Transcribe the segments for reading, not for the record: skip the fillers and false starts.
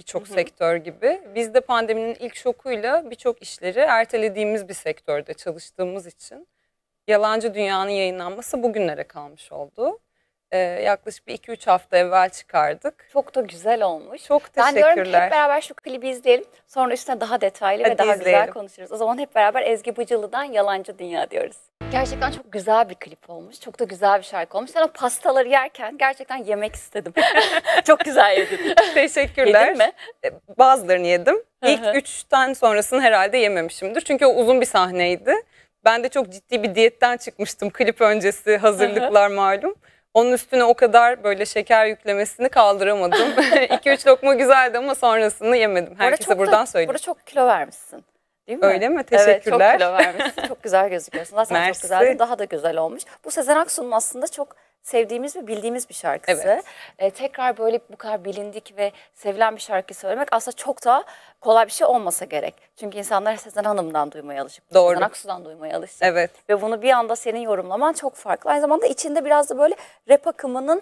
birçok sektör gibi. Biz de pandeminin ilk şokuyla birçok işleri ertelediğimiz bir sektörde çalıştığımız için Yalancı Dünya'nın yayınlanması bugünlere kalmış oldu. Yaklaşık bir 2-3 hafta evvel çıkardık. Çok da güzel olmuş. Çok Ben diyorum ki teşekkürler. hep beraber şu klibi izleyelim. Sonra üstüne daha detaylı ve Hadi daha izleyelim. güzel konuşuruz. O zaman hep beraber Ezgi Bıcılı'dan Yalancı Dünya diyoruz. Gerçekten çok güzel bir klip olmuş. Çok da güzel bir şarkı olmuş. Sen o pastaları yerken gerçekten yemek istedim. Çok güzel yedin. Teşekkürler. Yedin mi? Bazılarını yedim. İlk 3'ten sonrasını herhalde yememişimdir. Çünkü o uzun bir sahneydi. Ben de çok ciddi bir diyetten çıkmıştım. Klip öncesi hazırlıklar malum. Onun üstüne o kadar böyle şeker yüklemesini kaldıramadım. 2-3 lokma güzeldi ama sonrasını yemedim. Herkese buradan söyleyeyim. Burada çok kilo vermişsin. Değil mi? Öyle mi? Teşekkürler. Evet, çok kilo vermişsin. Çok güzel gözüküyorsun. Zaten Mersi. çok güzeldi. Daha da güzel olmuş. Bu Sezen Aksu'nun aslında çok sevdiğimiz ve bildiğimiz bir şarkısı. Evet. Tekrar böyle bu kadar bilindik ve sevilen bir şarkı söylemek aslında çok da kolay bir şey olmasa gerek. Çünkü insanlar Sezen Hanım'dan duymaya alışık. Doğru. Sezen Aksu'dan duymaya alışık. Evet. Ve bunu bir anda senin yorumlaman çok farklı. Aynı zamanda içinde biraz da böyle rap akımının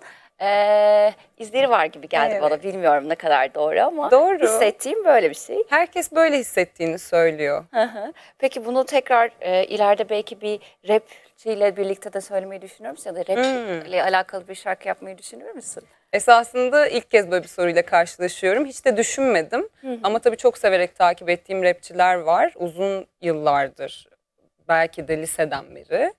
izleri var gibi geldi Evet. bana. Bilmiyorum ne kadar doğru ama Doğru. hissettiğim böyle bir şey. Herkes böyle hissettiğini söylüyor. Peki bunu tekrar ileride belki bir rapçiyle birlikte de söylemeyi düşünüyor musun? Ya da rap ile alakalı bir şarkı yapmayı düşünüyor musun? Esasında ilk kez böyle bir soruyla karşılaşıyorum. Hiç de düşünmedim. Ama tabii çok severek takip ettiğim rapçiler var. Uzun yıllardır, belki de liseden beri.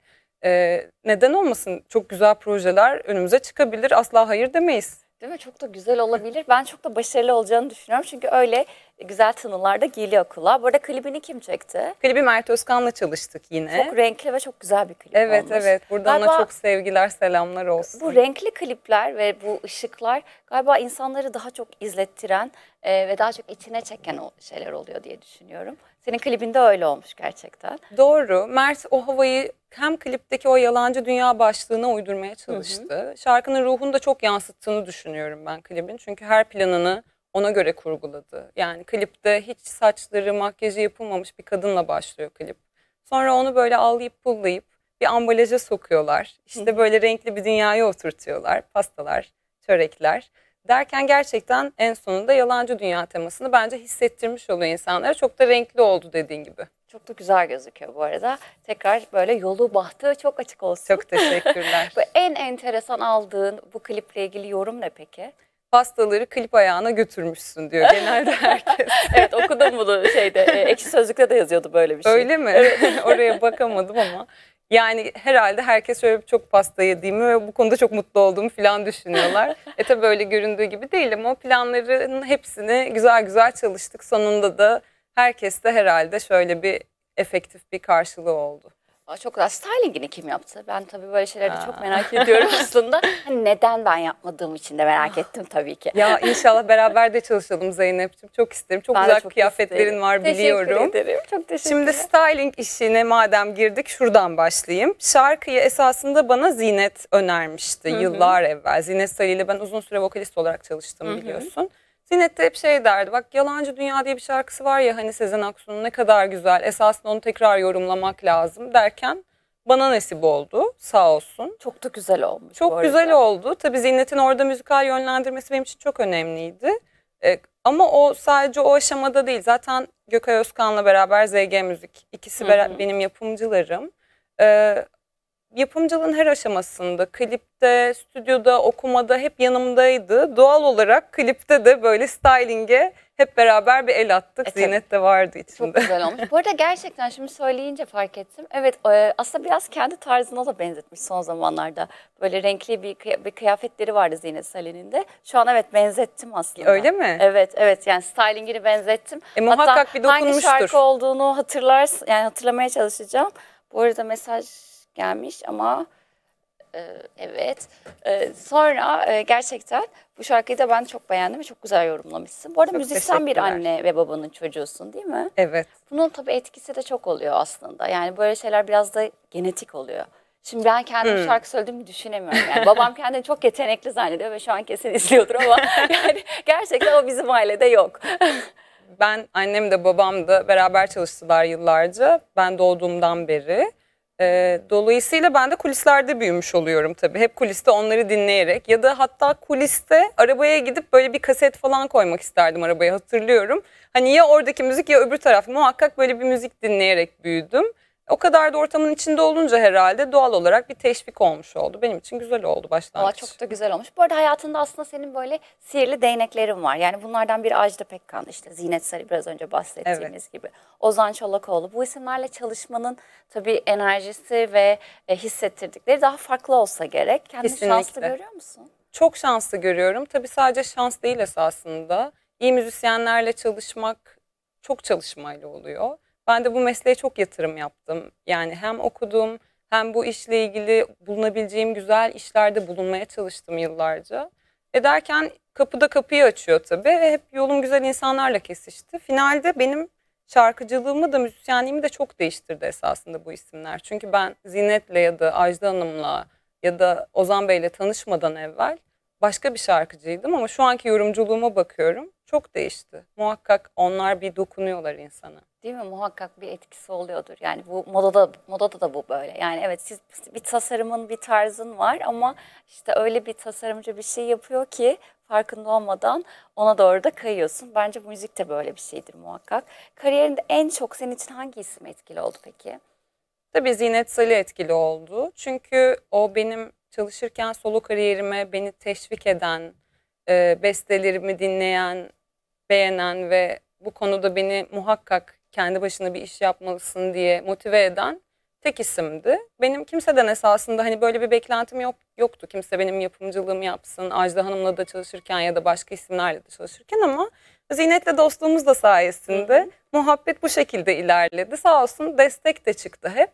Neden olmasın? Çok güzel projeler önümüze çıkabilir. Asla hayır demeyiz. Değil mi? Çok da güzel olabilir. Ben çok da başarılı olacağını düşünüyorum. Çünkü öyle güzel tınılar da geliyor kulağa. Bu arada klibini kim çekti? Klibi Mert Özkan'la çalıştık yine. Çok renkli ve çok güzel bir klip Evet olmuş. evet. Buradan Galiba ona çok sevgiler, selamlar olsun. bu renkli klipler ve bu ışıklar galiba insanları daha çok izlettiren ve daha çok içine çeken o şeyler oluyor diye düşünüyorum. Senin klibinde öyle olmuş gerçekten. Doğru. Mert o havayı hem klipteki o yalancı dünya başlığına uydurmaya çalıştı. Şarkının ruhunu da çok yansıttığını düşünüyorum ben klibin. Çünkü her planını ona göre kurguladı. Yani klipte hiç saçları, makyajı yapılmamış bir kadınla başlıyor klip. Sonra onu böyle allayıp pullayıp bir ambalaja sokuyorlar. İşte böyle renkli bir dünyaya oturtuyorlar. Pastalar, çörekler. Derken gerçekten en sonunda yalancı dünya temasını bence hissettirmiş oluyor insanlara. Çok da renkli oldu dediğin gibi. Çok da güzel gözüküyor bu arada. Tekrar böyle yolu bahtı çok açık olsun. Çok teşekkürler. En enteresan aldığın bu kliple ilgili yorum ne peki? Pastaları klip ayağına götürmüşsün diyor genelde herkes. Evet, okudum bunu şeyde. Ekşi Sözlük'te de yazıyordu böyle bir şey. Öyle mi? Evet. Oraya bakamadım ama. Yani herhalde herkes şöyle çok pasta yediğimi ve bu konuda çok mutlu olduğumu falan düşünüyorlar. Tabii böyle göründüğü gibi değil ama o planların hepsini güzel güzel çalıştık. Sonunda da herkes de herhalde şöyle bir efektif bir karşılığı oldu. Çok güzel. Styling'ini kim yaptı? Ben tabii böyle şeyleri de çok merak ediyorum aslında. Hani neden ben yapmadığım için de merak ettim tabii ki. Ya inşallah beraber de çalışalım Zeynep'ciğim. Çok isterim. Çok Ben güzel çok kıyafetlerin isterim. var biliyorum. Teşekkür ederim. Çok teşekkürler. Şimdi styling işine madem girdik şuradan başlayayım. Şarkıyı esasında bana Zinet önermişti yıllar evvel. Zinet Salih ile ben uzun süre vokalist olarak çalıştım biliyorsun. Zinet de hep şey derdi, bak Yalancı Dünya diye bir şarkısı var ya hani Sezen Aksu'nun, ne kadar güzel, esasında onu tekrar yorumlamak lazım derken bana nasip oldu sağ olsun. Çok da güzel olmuş. Çok güzel oldu. Tabii Zinet'in orada müzikal yönlendirmesi benim için çok önemliydi. Ama o sadece o aşamada değil. Zaten Gökay Özkan'la beraber ZG Müzik. İkisi benim yapımcılarım. Yapımcılığın her aşamasında, klipte, stüdyoda, okumada hep yanımdaydı. Doğal olarak klipte de böyle styling'e hep beraber bir el attık. Zinet de vardı içinde. Çok güzel olmuş. Bu arada gerçekten şimdi söyleyince fark ettim. Evet, aslında biraz kendi tarzına da benzetmiş son zamanlarda. Böyle renkli bir kıyafetleri vardı Zinet Salih'in de. Şu an evet benzettim aslında. Öyle mi? Evet evet, yani stylingini benzettim. Muhakkak hatta bir dokunmuştur. hangi şarkı olduğunu yani hatırlamaya çalışacağım. Bu arada mesaj gelmiş ama evet. Sonra gerçekten bu şarkıyı da ben çok beğendim ve çok güzel yorumlamışsın. Bu arada çok müzisyen bir anne ve babanın çocuğusun değil mi? Evet. Bunun tabii etkisi de çok oluyor aslında. Yani böyle şeyler biraz da genetik oluyor. Şimdi ben kendim şarkı söylediğimi düşünemiyorum. Yani babam kendini çok yetenekli zannediyor ve şu an kesin izliyordur ama yani gerçekten o bizim ailede yok. Ben, annem de babam da beraber çalıştılar yıllarca. Ben doğduğumdan beri. Dolayısıyla ben de kulislerde büyümüş oluyorum tabii. Hep kuliste onları dinleyerek ya da hatta kuliste arabaya gidip böyle bir kaset falan koymak isterdim arabaya, hatırlıyorum. Hani ya oradaki müzik ya öbür taraf, muhakkak böyle bir müzik dinleyerek büyüdüm. O kadar da ortamın içinde olunca herhalde doğal olarak bir teşvik olmuş oldu. Benim için güzel oldu Aa, başlangıç. çok da güzel olmuş. Bu arada hayatında aslında senin böyle sihirli değneklerin var. Yani bunlardan biri Ajda Pekkan, işte Zinet Salih biraz önce bahsettiğimiz gibi. Ozan Çolakoğlu. Bu isimlerle çalışmanın tabii enerjisi ve hissettirdikleri daha farklı olsa gerek. Kendini şanslı Kesinlikle. görüyor musun? Çok şanslı görüyorum. Tabii sadece şans değil esasında. İyi müzisyenlerle çalışmak çok çalışmayla oluyor. Ben de bu mesleğe çok yatırım yaptım. Yani hem okudum hem bu işle ilgili bulunabileceğim güzel işlerde bulunmaya çalıştım yıllarca. Ederken kapıda kapıyı açıyor tabii ve hep yolum güzel insanlarla kesişti. Finalde benim şarkıcılığımı da müzisyenliğimi de çok değiştirdi esasında bu isimler. Çünkü ben Zinet'le ya da Ajda Hanım'la ya da Ozan Bey'le tanışmadan evvel başka bir şarkıcıydım ama şu anki yorumculuğuma bakıyorum. Çok değişti. Muhakkak onlar bir dokunuyorlar insana. Değil mi? Muhakkak bir etkisi oluyordur. Yani bu modada da bu böyle. Yani evet, siz bir tasarımın, bir tarzın var ama işte öyle bir tasarımcı bir şey yapıyor ki farkında olmadan ona doğru da kayıyorsun. Bence müzik de böyle bir şeydir muhakkak. Kariyerinde en çok senin için hangi isim etkili oldu peki? Tabii Zinet Salih etkili oldu. Çünkü o benim çalışırken solo kariyerime beni teşvik eden, bestelerimi dinleyen, beğenen ve bu konuda beni muhakkak kendi başına bir iş yapmalısın diye motive eden tek isimdi. Benim kimseden esasında hani böyle bir beklentim yoktu. Kimse benim yapımcılığımı yapsın. Ajda Hanım'la da çalışırken ya da başka isimlerle de çalışırken ama Zinet'le dostluğumuz da sayesinde muhabbet bu şekilde ilerledi. Sağ olsun destek de çıktı hep.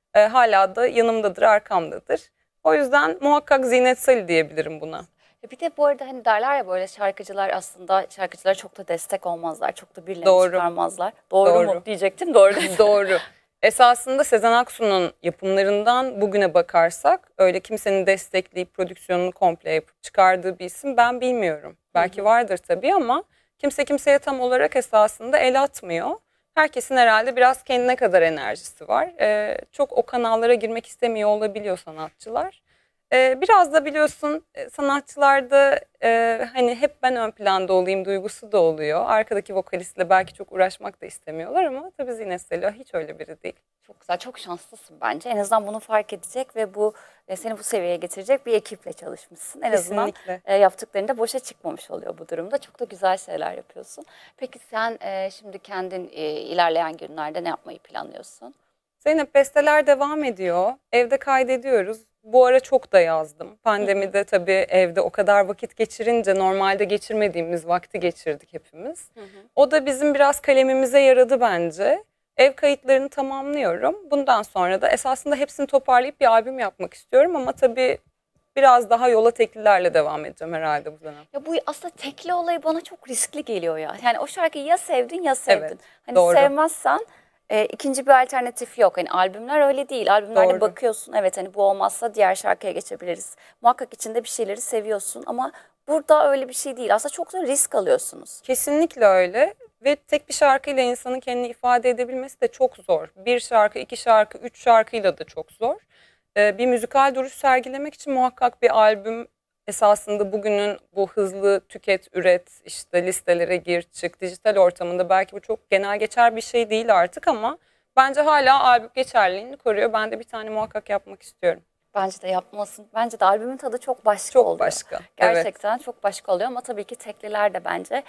Hala da yanımdadır, arkamdadır. O yüzden muhakkak Zinet Salih diyebilirim buna. Bir de bu arada hani derler ya, böyle şarkıcılar aslında şarkıcılara çok da destek olmazlar. Çok da birilerini Doğru. çıkarmazlar. Doğru mu Doğru. diyecektim, doğru. Doğru. Esasında Sezen Aksu'nun yapımlarından bugüne bakarsak öyle kimsenin destekleyip prodüksiyonunu komple yapıp çıkardığı bir isim ben bilmiyorum. Belki vardır tabii ama kimse kimseye tam olarak esasında el atmıyor. Herkesin herhalde biraz kendine kadar enerjisi var. Çok o kanallara girmek istemiyor olabiliyor sanatçılar. Biraz da biliyorsun sanatçılarda hani hep ben ön planda olayım duygusu da oluyor. Arkadaki vokalistle belki çok uğraşmak da istemiyorlar ama tabii Zine Selo hiç öyle biri değil. Çok güzel, çok şanslısın bence. En azından bunu fark edecek ve bu seni bu seviyeye getirecek bir ekiple çalışmışsın. En Kesinlikle. azından yaptıklarında boşa çıkmamış oluyor bu durumda. Çok da güzel şeyler yapıyorsun. Peki sen şimdi kendin ilerleyen günlerde ne yapmayı planlıyorsun? Zeynep, besteler devam ediyor. Evde kaydediyoruz. Bu ara çok da yazdım. Pandemide tabii evde o kadar vakit geçirince normalde geçirmediğimiz vakti geçirdik hepimiz. O da bizim biraz kalemimize yaradı bence. Ev kayıtlarını tamamlıyorum. Bundan sonra da esasında hepsini toparlayıp bir albüm yapmak istiyorum ama tabii biraz daha yola teklilerle devam edeceğim herhalde bu dönem. Ya bu aslında tekli olayı bana çok riskli geliyor ya. Yani o şarkıyı ya sevdin ya sevdin. Evet, Hani doğru. sevmezsen ikinci bir alternatif yok. Hani albümler öyle değil. Albümlerde Doğru. bakıyorsun, evet hani bu olmazsa diğer şarkıya geçebiliriz. Muhakkak içinde bir şeyleri seviyorsun ama burada öyle bir şey değil. Aslında çok da risk alıyorsunuz. Kesinlikle öyle ve tek bir şarkıyla insanın kendini ifade edebilmesi de çok zor. Bir şarkı, iki şarkı, üç şarkıyla da çok zor. Bir müzikal duruş sergilemek için muhakkak bir albüm esasında bugünün bu hızlı tüket, üret, işte listelere gir, çık, dijital ortamında belki bu çok genel geçer bir şey değil artık ama bence hala albüm geçerliliğini koruyor. Ben de bir tane muhakkak yapmak istiyorum. Bence de yapmasın. Bence de albümün tadı çok başka Çok oluyor. başka. Gerçekten çok başka oluyor ama tabii ki tekliler de bence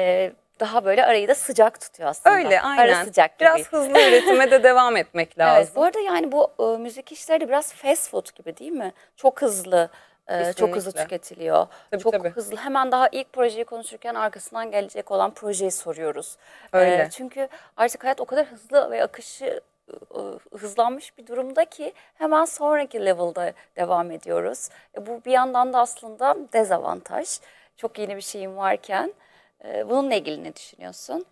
daha böyle arayı da sıcak tutuyor aslında. Öyle, aynen. Ara sıcak gibi. Biraz hızlı üretime de devam etmek lazım. Evet, bu arada yani bu müzik işleri de biraz fast food gibi değil mi? Çok hızlı, çok hızlı Kesinlikle. tüketiliyor. Tabii, Çok tabii. hızlı. Hemen daha ilk projeyi konuşurken arkasından gelecek olan projeyi soruyoruz. Öyle. Çünkü artık hayat o kadar hızlı ve akışı hızlanmış bir durumda ki hemen sonraki level'da devam ediyoruz. Bu bir yandan da aslında dezavantaj. Çok yeni bir şeyim varken. Bununla ilgili ne düşünüyorsun?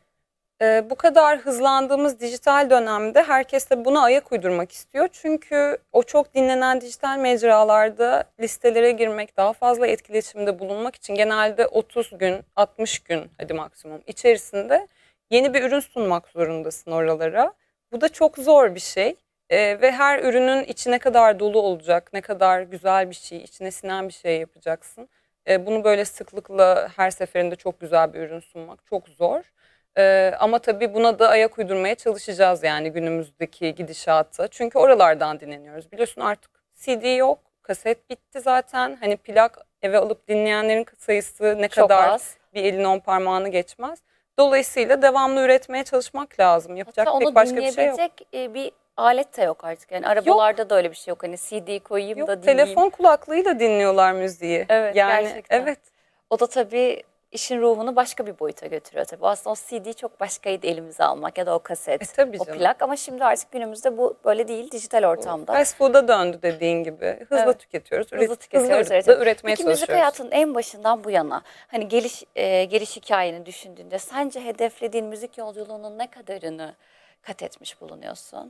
Bu kadar hızlandığımız dijital dönemde herkes de buna ayak uydurmak istiyor. Çünkü o çok dinlenen dijital mecralarda listelere girmek, daha fazla etkileşimde bulunmak için genelde 30 gün, 60 gün hadi maksimum içerisinde yeni bir ürün sunmak zorundasın oralara. Bu da çok zor bir şey. Ve her ürünün içi ne kadar dolu olacak, ne kadar güzel bir şey, içine sinen bir şey yapacaksın. Bunu böyle sıklıkla her seferinde çok güzel bir ürün sunmak çok zor. Ama tabii buna da ayak uydurmaya çalışacağız yani günümüzdeki gidişata. Çünkü oralardan dinleniyoruz. Biliyorsun artık CD yok, kaset bitti zaten. Hani plak eve alıp dinleyenlerin sayısı ne Çok kadar az. bir elin 10 parmağını geçmez. Dolayısıyla devamlı üretmeye çalışmak lazım. Yapacak Hatta pek onu başka bir şey yok. dinleyebilecek bir alet de yok artık. Yani arabalarda da öyle bir şey yok. Hani CD koyayım Yok, da dinleyeyim. telefon kulaklığıyla dinliyorlar müziği. Evet, Yani gerçekten. evet. O da tabii işin ruhunu başka bir boyuta götürüyor tabii. Aslında o CD çok başkaydı elimize almak ya da o kaset, Tabii o canım. plak. Ama şimdi artık günümüzde bu böyle değil, dijital ortamda. Fast food'a döndü dediğin gibi. Hızlı Evet. tüketiyoruz. Hızlı tüketiyoruz. Hızlı üretmeye Peki müzik çalışıyoruz. hayatının en başından bu yana hani geliş hikayeni düşündüğünde sence hedeflediğin müzik yolculuğunun ne kadarını kat etmiş bulunuyorsun?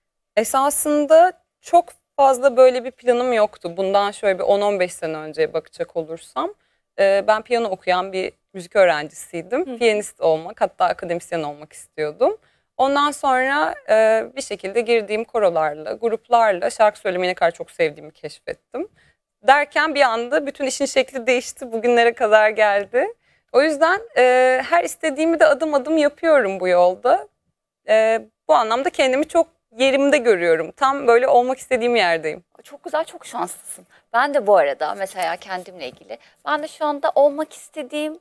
Esasında çok fazla böyle bir planım yoktu. Bundan şöyle bir 10-15 sene önceye bakacak olursam. Ben piyano okuyan bir müzik öğrencisiydim. Piyanist olmak, hatta akademisyen olmak istiyordum. Ondan sonra bir şekilde girdiğim korolarla, gruplarla şarkı söylemeyi ne kadar çok sevdiğimi keşfettim. Derken bir anda bütün işin şekli değişti, bugünlere kadar geldi. O yüzden her istediğimi de adım adım yapıyorum bu yolda. Bu anlamda kendimi çok yerimde görüyorum. Tam böyle olmak istediğim yerdeyim. Çok güzel, çok şanslısın. Ben de bu arada mesela kendimle ilgili, ben de şu anda olmak istediğim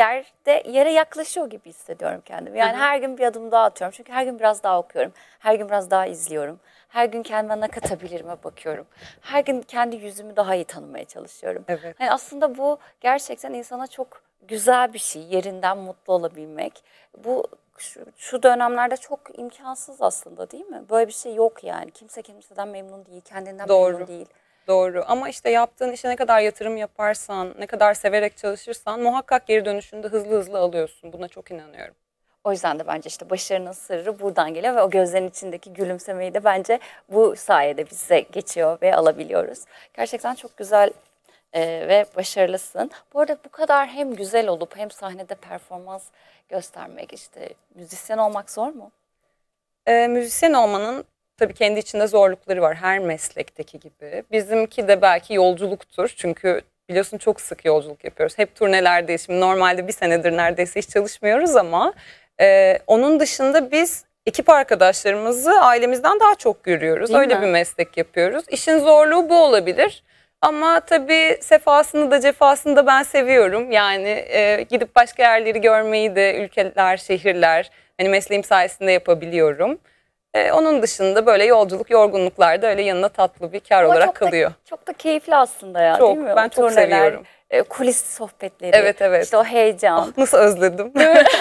yere yaklaşıyor gibi hissediyorum kendimi. Yani her gün bir adım daha atıyorum. Çünkü her gün biraz daha okuyorum. Her gün biraz daha izliyorum. Her gün kendime ne katabilirime bakıyorum. Her gün kendi yüzümü daha iyi tanımaya çalışıyorum. Evet. Yani aslında bu gerçekten insana çok güzel bir şey. Yerinden mutlu olabilmek. Bu şu dönemlerde çok imkansız aslında, değil mi? Böyle bir şey yok yani. Kimse kimseden memnun değil, kendinden Doğru. memnun değil. Doğru, ama işte yaptığın işe ne kadar yatırım yaparsan, ne kadar severek çalışırsan muhakkak geri dönüşünde hızlı hızlı alıyorsun. Buna çok inanıyorum. O yüzden de bence işte başarının sırrı buradan geliyor ve o gözlerin içindeki gülümsemeyi de bence bu sayede bize geçiyor ve alabiliyoruz. Gerçekten çok güzel ve başarılısın. Bu arada bu kadar hem güzel olup hem sahnede performans göstermek, işte müzisyen olmak zor mu? Müzisyen olmanın tabii kendi içinde zorlukları var, her meslekteki gibi. Bizimki de belki yolculuktur. Çünkü biliyorsun çok sık yolculuk yapıyoruz. Hep turnelerdeyiz. Şimdi normalde bir senedir neredeyse hiç çalışmıyoruz ama onun dışında biz ekip arkadaşlarımızı ailemizden daha çok görüyoruz. Değil Öyle mi? bir meslek yapıyoruz. İşin zorluğu bu olabilir. Ama tabii sefasını da cefasını da ben seviyorum. Yani gidip başka yerleri görmeyi de, ülkeler, şehirler, hani mesleğim sayesinde yapabiliyorum. Onun dışında böyle yolculuk, yorgunluklar da öyle yanına tatlı bir kar Ama olarak çok da, kalıyor. çok da keyifli aslında ya, Çok, değil mi? ben O çok turneler, seviyorum. kulis sohbetleri, Evet, evet. işte o heyecan. Nasıl özledim.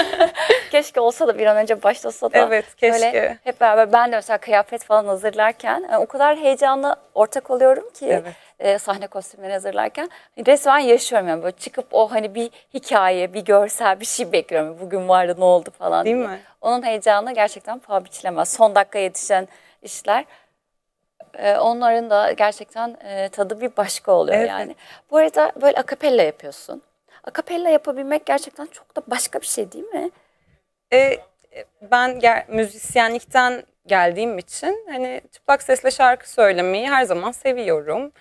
Keşke olsa da bir an önce başlasa da Evet, keşke. böyle hep beraber, ben de mesela kıyafet falan hazırlarken o kadar heyecanla ortak oluyorum ki Evet. sahne kostümleri hazırlarken resmen yaşıyorum yani, böyle çıkıp o hani bir hikaye, bir görsel bir şey bekliyorum. Bugün vardı, ne oldu falan Değil diye. mi? Onun heyecanı gerçekten paha biçilemez. Son dakika yetişen işler. Onların da gerçekten tadı bir başka oluyor Evet. yani. Bu arada böyle akapella yapıyorsun. Akapella yapabilmek gerçekten çok da başka bir şey, değil mi? E, Ben müzisyenlikten geldiğim için hani çıplak sesle şarkı söylemeyi her zaman seviyorum.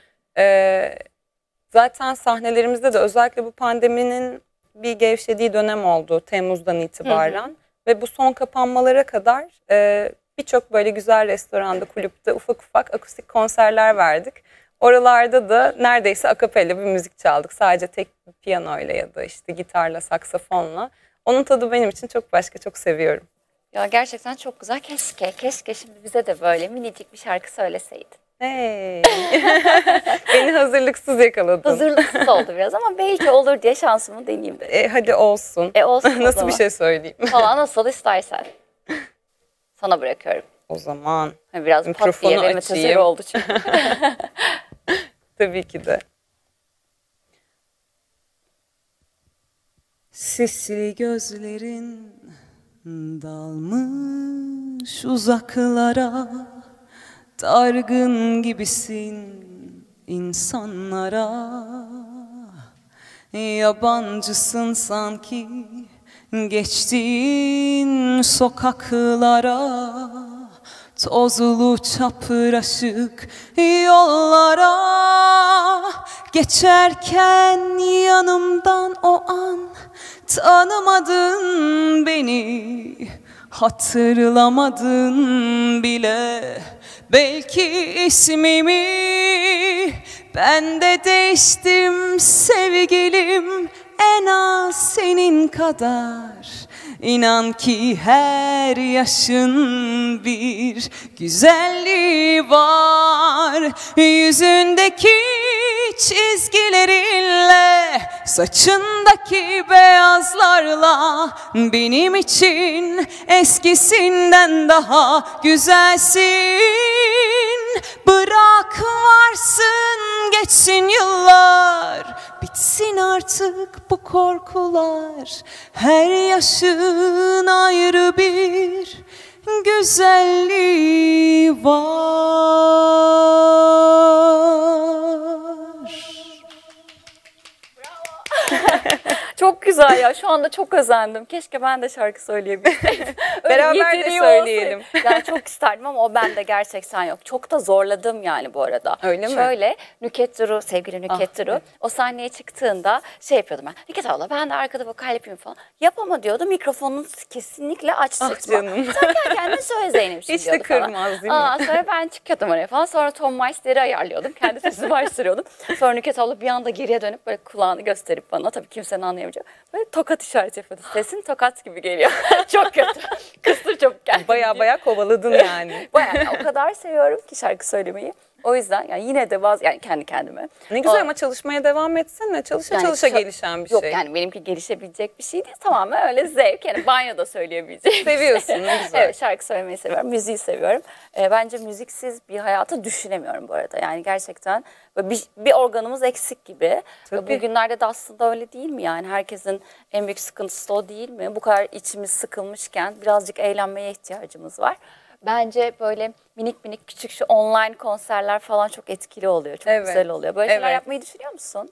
Zaten sahnelerimizde de özellikle bu pandeminin bir gevşediği dönem oldu Temmuz'dan itibaren. Ve bu son kapanmalara kadar birçok böyle güzel restoranda, kulüpte ufak ufak akustik konserler verdik. Oralarda da neredeyse akapella bir müzik çaldık. Sadece tek bir piyanoyla ya da işte gitarla, saksafonla. Onun tadı benim için çok başka, çok seviyorum. Ya gerçekten çok güzel. Keşke şimdi bize de böyle minicik bir şarkı söyleseydin. Hey. Beni hazırlıksız yakaladın. Hazırlıksız oldu biraz ama belki olur diye şansımı deneyeyim dedim. Hadi olsun. Olsun o Nasıl zaman. bir şey söyleyeyim? Falan nasıl istersen. Sana bırakıyorum. O zaman Biraz pat mikrofonu diye Demet açayım. Özer oldu çünkü. tabii ki de. Sisli gözlerin dalmış uzaklara, dargın gibisin insanlara. Yabancısın sanki geçtiğin sokaklara, tozlu çapraşık yollara, geçerken yanımdan o an tanımadın beni, hatırlamadın bile belki ismimi. Ben de değiştim sevgilim, en az senin kadar. İnan ki her yaşın bir güzelliği var. Yüzündeki çizgilerinle, saçındaki beyazlarla benim için eskisinden daha güzelsin. Bırak varsın geçsin yıllar, bitsin artık bu korkular. Her yaşın ayrı bir güzelliği var. Çok güzel ya. Şu anda çok özendim. Keşke ben de şarkı söyleyebilseydim. Beraber de söyleyelim. Yani çok isterdim ama o bende gerçekten yok. Çok da zorladım yani bu arada. Öyle mi? Şöyle Nükhet Duru, sevgili Nükhet Duru, evet. o sahneye çıktığında şey yapıyordum ben. Nükhet abla ben de arkada vokal yapayım falan. Yapama diyordu. Mikrofonunu kesinlikle aç sıçma. Canım. Sen gel kendin söyle Zeynep'ciğim Hiç de diyordu falan. kırmaz değil mi? Sonra ben çıkıyordum oraya falan. Sonra Tom Meister'i ayarlıyordum. Kendi sesimi açtırıyordum. Sonra Nükhet abla bir anda geriye dönüp böyle kulağını gösterip bana, tabii kimsenin anlayamayacağı, böyle tokat işareti yapıyordu. Sesin tokat gibi geliyor. Çok kötü. Kısır çabuk geldi. Baya kovaladın yani. Bayağı o kadar seviyorum ki şarkı söylemeyi. O yüzden yani yine de yani kendi kendime. Ne güzel ama çalışmaya devam etsene. Çalışa gelişen bir yok, şey. Yok yani benimki gelişebilecek bir şey değil. Tamamen öyle zevk. Yani banyoda söyleyebileceğim. Seviyorsun, ne güzel. Evet, şarkı söylemeyi seviyorum. Müziği seviyorum. Bence müziksiz bir hayatı düşünemiyorum bu arada. Yani gerçekten bir organımız eksik gibi. Bugünlerde de aslında öyle değil mi? Yani herkesin en büyük sıkıntısı da o değil mi? Bu kadar içimiz sıkılmışken birazcık eğlenmeye ihtiyacımız var. Bence böyle minik minik küçük şu online konserler falan çok etkili oluyor. Çok güzel oluyor. Böyle şeyler yapmayı düşünüyor musun?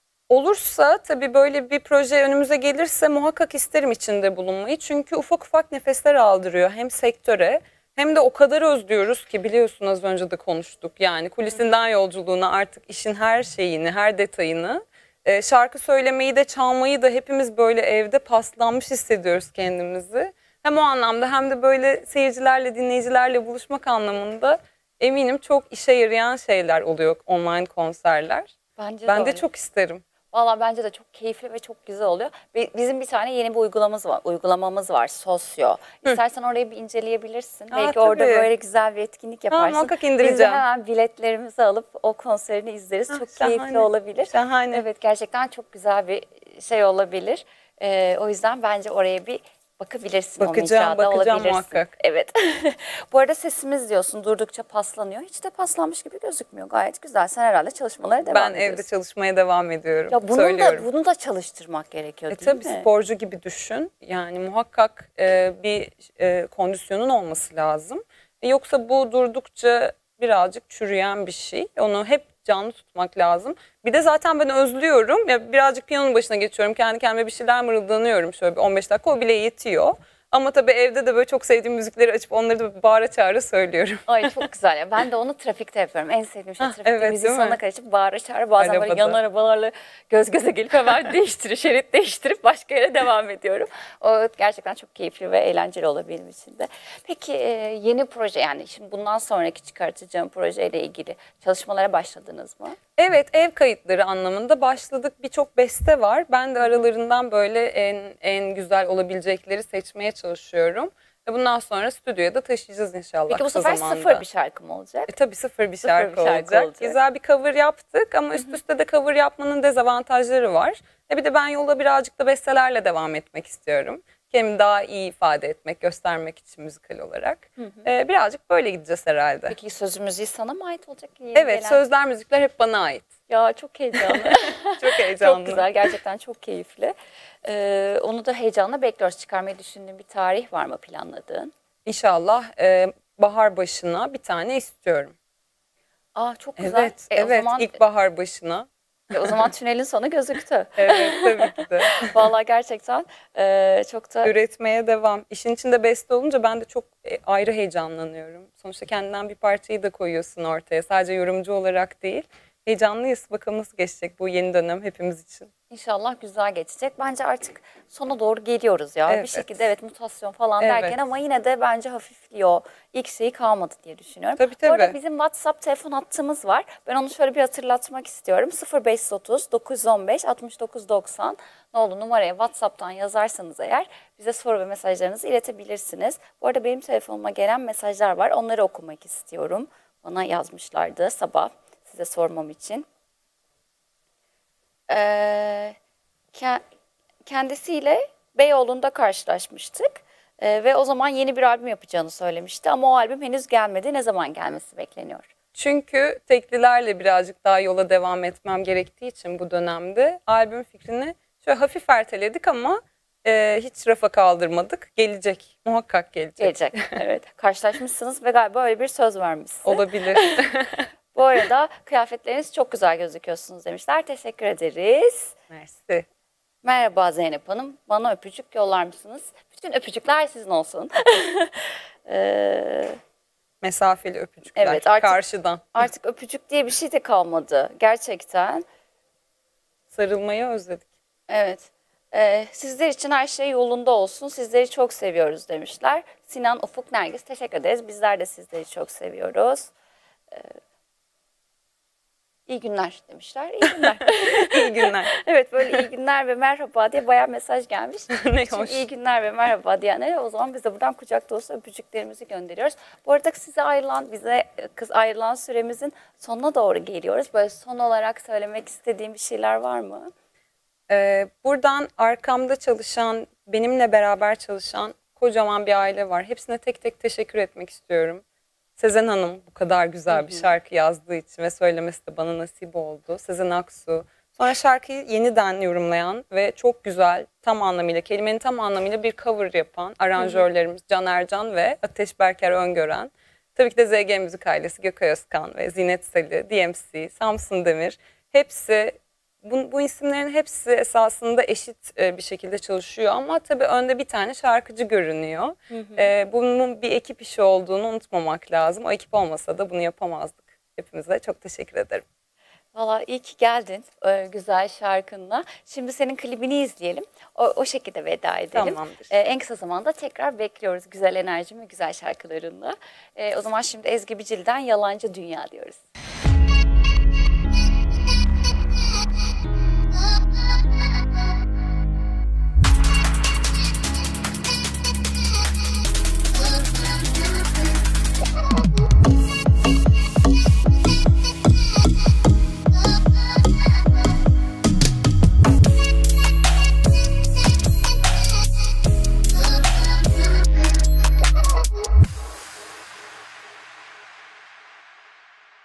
Olursa tabii, böyle bir proje önümüze gelirse muhakkak isterim içinde bulunmayı. Çünkü ufak ufak nefesler aldırıyor hem sektöre hem de o kadar özlüyoruz ki, biliyorsun az önce de konuştuk. Yani kulisinden yolculuğuna, artık işin her şeyini, her detayını. Şarkı söylemeyi de çalmayı da hepimiz böyle evde paslanmış hissediyoruz kendimizi. Hem o anlamda hem de böyle seyircilerle, dinleyicilerle buluşmak anlamında eminim çok işe yarayan şeyler oluyor online konserler. Ben de çok isterim. Valla bence de çok keyifli ve çok güzel oluyor. Bizim bir tane yeni bir uygulamamız var, Sosyo. İstersen orayı bir inceleyebilirsin. Belki tabii. orada böyle güzel bir etkinlik yaparsın. Muhakkak indireceğim. Biz de hemen biletlerimizi alıp o konserini izleriz. Çok şahane. Keyifli olabilir. Şahane. Evet, gerçekten çok güzel bir şey olabilir. O yüzden bence oraya bir bakabilirsin. Bakacağım muhakkak. Evet. Bu arada sesimiz diyorsun durdukça paslanıyor. Hiç de paslanmış gibi gözükmüyor. Gayet güzel. Sen herhalde çalışmalara devam ediyorsun. Ben evde çalışmaya devam ediyorum. Ya bunu da çalıştırmak gerekiyor değil tabii mi? Sporcu gibi düşün. Yani muhakkak bir kondisyonun olması lazım. Yoksa bu durdukça birazcık çürüyen bir şey. Onu hep canlı tutmak lazım. Bir de zaten ben özlüyorum. Ya birazcık piyanonun başına geçiyorum. Kendi kendime bir şeyler mırıldanıyorum. Şöyle bir 15 dakika, o bile yetiyor. Ama tabii evde de böyle çok sevdiğim müzikleri açıp onları da bağıra çağıra söylüyorum. Ay çok güzel ya. Ben de onu trafikte yapıyorum. En sevdiğim şey trafikte evet, müziği sonuna kadar açıp bağıra çağıra, bazen böyle yan arabalarla göz göze gelip hemen şerit değiştirip başka yere devam ediyorum. O gerçekten çok keyifli ve eğlenceli oluyor benim için de. Peki yeni proje, yani şimdi bundan sonraki çıkartacağım projeyle ilgili çalışmalara başladınız mı? Evet, ev kayıtları anlamında başladık. Birçok beste var. Ben de aralarından böyle en güzel olabilecekleri seçmeye çalışıyorum. Ve bundan sonra stüdyoya da taşıyacağız inşallah. Peki bu sefer sıfır bir şarkı mı olacak? Tabii sıfır bir şarkı olacak. Güzel bir cover yaptık ama üst üste de cover yapmanın dezavantajları var. Bir de ben yola birazcık da bestelerle devam etmek istiyorum. Kendimi daha iyi ifade etmek, göstermek için müzikal olarak. Birazcık böyle gideceğiz herhalde. Peki sözü müziği sana mı ait olacak? Evet, sözler, müzikler hep bana ait. Ya çok heyecanlı. Çok heyecanlı. Çok güzel, gerçekten çok keyifli. Onu da heyecanla bekliyoruz. Çıkarmayı düşündüğün bir tarih var mı planladığın? İnşallah bahar başına bir tane istiyorum. Aa çok güzel. Evet, evet, o zaman ilkbahar başına. O zaman tünelin sonu gözüktü. Evet, tabii ki de. Vallahi gerçekten çok da... Üretmeye devam. İşin içinde beste olunca ben de çok ayrı heyecanlanıyorum. Sonuçta kendinden bir parçayı da koyuyorsun ortaya. Sadece yorumcu olarak değil. Heyecanlıyız. Bakalım nasıl geçecek bu yeni dönem hepimiz için. İnşallah güzel geçecek. Bence artık sona doğru geliyoruz ya. Evet. Bir şekilde evet mutasyon falan Evet. derken ama yine de bence hafifliyor. İlk şeyi kalmadı diye düşünüyorum. Tabii, Bu arada tabii. bizim WhatsApp telefon hattımız var. Ben onu şöyle bir hatırlatmak istiyorum. 0530 915 69 90. Ne olur numaraya WhatsApp'tan yazarsanız eğer bize soru ve mesajlarınızı iletebilirsiniz. Bu arada benim telefonuma gelen mesajlar var. Onları okumak istiyorum. Bana yazmışlardı sabah size sormam için. Kendisiyle Beyoğlu'nda karşılaşmıştık ve o zaman yeni bir albüm yapacağını söylemişti ama o albüm henüz gelmedi. Ne zaman gelmesi bekleniyor? Çünkü teklilerle birazcık daha yola devam etmem gerektiği için bu dönemde albüm fikrini şöyle hafif erteledik ama hiç rafa kaldırmadık. Gelecek, muhakkak gelecek. Gelecek. Evet. Karşılaşmışsınız ve galiba öyle bir söz vermişsiniz. Olabilir. Bu arada kıyafetleriniz çok güzel gözüküyorsunuz demişler. Teşekkür ederiz. Mersi. Merhaba Zeynep Hanım. Bana öpücük yollar mısınız? Bütün öpücükler sizin olsun. Mesafeli öpücükler Evet, artık- karşıdan. Artık öpücük diye bir şey de kalmadı. Gerçekten. Sarılmayı özledik. Evet. Sizler için her şey yolunda olsun. Sizleri çok seviyoruz demişler. Sinan Ufuk Nergis teşekkür ederiz. Bizler de sizleri çok seviyoruz. İyi günler demişler. İyi günler. İyi günler. Evet böyle iyi günler ve merhaba diye bayağı mesaj gelmiş. Ne Şimdi hoş. iyi günler ve merhaba diyenlere o zaman biz de buradan kucak dolusu öpücüklerimizi gönderiyoruz. Bu arada bize ayrılan süremizin sonuna doğru geliyoruz. Böyle son olarak söylemek istediğim bir şeyler var mı? Buradan arkamda çalışan, benimle beraber çalışan kocaman bir aile var. Hepsine tek tek teşekkür etmek istiyorum. Sezen Hanım bu kadar güzel bir şarkı yazdığı için ve söylemesi de bana nasip oldu. Sezen Aksu. Sonra şarkıyı yeniden yorumlayan ve çok güzel, tam anlamıyla, kelimenin tam anlamıyla bir cover yapan aranjörlerimiz Can Ercan ve Ateş Berker Öngören. Tabii ki de ZG Müzik ailesi Gökay Özkan ve Zinet Salih, DMC, Samsun Demir. Hepsi, bu isimlerin hepsi esasında eşit bir şekilde çalışıyor ama tabii önde bir tane şarkıcı görünüyor. Bunun bir ekip işi olduğunu unutmamak lazım. O ekip olmasa da bunu yapamazdık. Hepimize çok teşekkür ederim. Valla iyi ki geldin güzel şarkınla. Şimdi senin klibini izleyelim. O şekilde veda edelim. Tamamdır. En kısa zamanda tekrar bekliyoruz güzel enerjin ve güzel şarkılarınla. O zaman şimdi Ezgi Bicil'den Yalancı Dünya diyoruz.